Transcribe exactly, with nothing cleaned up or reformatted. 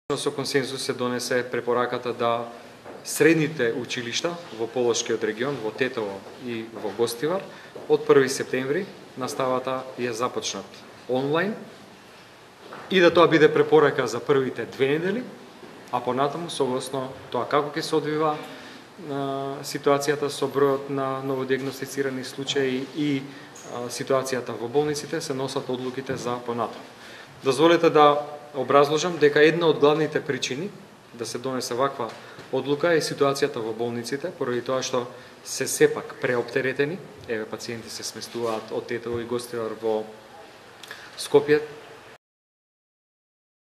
Со консензус се донесе препораката да средните училишта во Полошкиот регион, во Тетово и во Гостивар, од први септември наставата ја започнат онлайн и да тоа биде препорака за првите две недели, а понатаму согласно тоа како ќе се одвива а, ситуацијата со бројот на новодиагностицирани случаи и а, ситуацијата во болниците, се носат одлуките за понатаму. Дозволете да образложам дека една од главните причини да се донесе ваква одлука е ситуацијата во болниците, поради тоа што се сепак преоптеретени, еве пациенти се сместуваат од Тетово и Гостивар во Скопје,